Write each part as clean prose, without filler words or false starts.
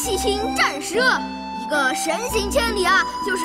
七星战蛇，一个神行千里啊，就是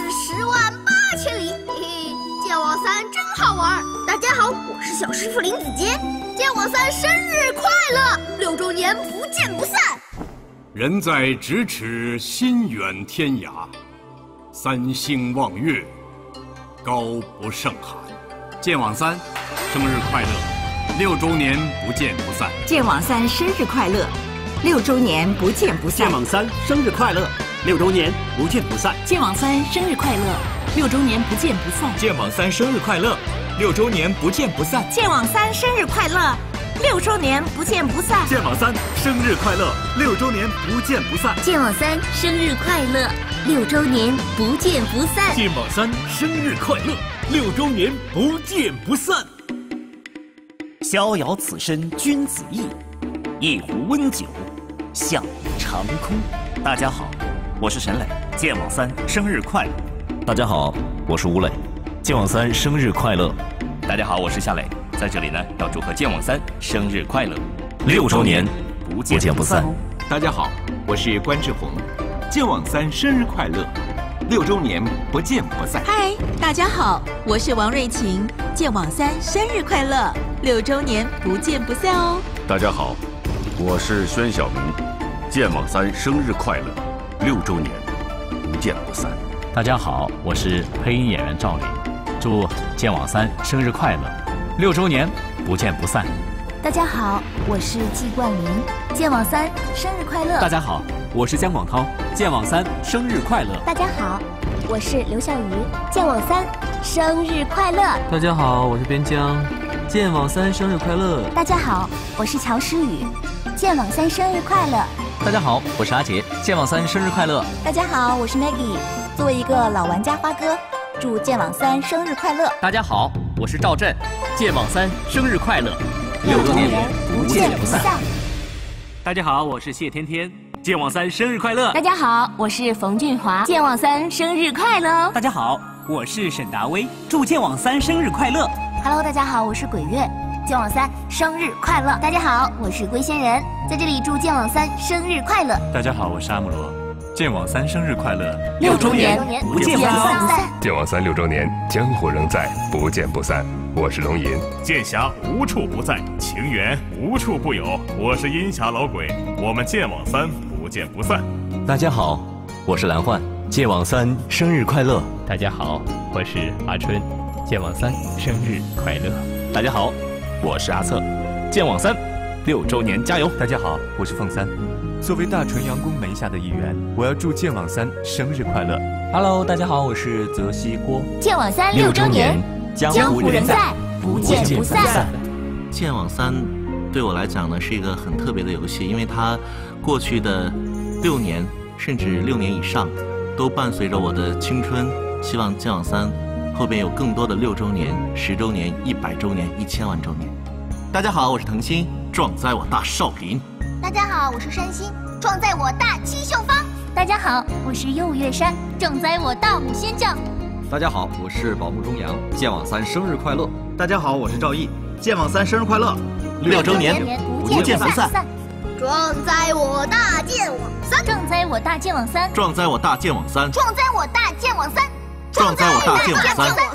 108000里。嘿嘿，剑网3真好玩。大家好，我是小师傅林子杰，剑网3生日快乐！6周年不见不散。 人在咫尺，心远天涯，三星望月，高不胜寒。剑网3生日快乐！6周年不见不散。 剑网3生日快乐！6周年不见不散。 剑网3生日快乐！6周年不见不散。 剑网3生日快乐！6周年不见不散。 剑网3生日快乐！6周年不见不散。 剑网3生日快乐！6周年不见不散。 剑网3生日快乐！6周年不见不散。 剑网3生日快乐！6周年不见不散。 剑网3生日快乐！6周年不见不散。逍遥此身君子意，一壶温酒向长空。大家好，我是沈磊，剑网3生日快乐！ 大家好，我是吴磊，剑网3生日快乐！ 大家好，我是夏磊，在这里呢要祝贺剑网3生日快乐 ！6周年不见不散。 大家好，我是关志宏，剑网3生日快乐！6周年不见不散。 嗨，大家好，我是王瑞琴，剑网3生日快乐！6周年不见不散哦。 大家好，我是宣晓明，剑网3生日快乐！6周年不见不散。 大家好，我是配音演员赵林，祝剑网3生日快乐！6周年不见不散。 大家好，我是季冠霖，剑网3生日快乐！ 大家好，我是姜广涛，剑网3生日快乐！ 大家好，我是刘笑瑜，剑网3生日快乐！ 大家好，我是边疆，剑网3生日快乐！ 大家好，我是乔诗雨，剑网3生日快乐！ 大家好，我是阿杰，剑网3生日快乐！ 大家好，我是 Maggie， 作为一个老玩家花哥，祝剑网3生日快乐！ 大家好，我是赵震，剑网3生日快乐！6周年不见不散。 大家好，我是谢天天，剑网3生日快乐！ 大家好，我是冯俊华，剑网3生日快乐！ 大家好，我是沈达威，祝剑网3生日快乐 ！Hello， 大家好，我是鬼月，剑网3生日快乐！大家好，我是龟仙人，在这里祝剑网3生日快乐！ 大家好，我是阿姆罗，剑网3生日快乐 ！6周年不见不散。 剑网36周年，江湖仍在，不见不散。我是龙吟， 剑侠无处不在，情缘无处不有。我是阴侠老鬼，我们剑网3不见不散。 大家好，我是蓝焕，剑网3生日快乐！ 大家好，我是阿春，剑网3生日快乐！ 大家好，我是阿策，剑网3 6周年加油！ 大家好，我是凤三，作为大纯阳宫门下的一员，我要祝剑网3生日快乐。 Hello， 大家好，我是泽西郭， 剑网3 6周年。江湖人在，不见不散。 剑网3对我来讲呢是一个很特别的游戏，因为它过去的6年甚至6年以上都伴随着我的青春。希望剑网3后边有更多的6周年、10周年、100周年、1000万周年。大家好，我是腾心，壮哉我大少林。 大家好，我是山心，壮哉我大七秀芳。 大家好，我是右月山，壮哉我大武仙将。 大家好，我是宝木中阳，剑网3生日快乐！ 大家好，我是赵毅，剑网3生日快乐 ！6周年不见不散！ 壮哉我大剑网3！ 壮哉我大剑网3！ 壮哉我大剑网3！ 壮哉我大剑网3！ 壮哉我大剑网3！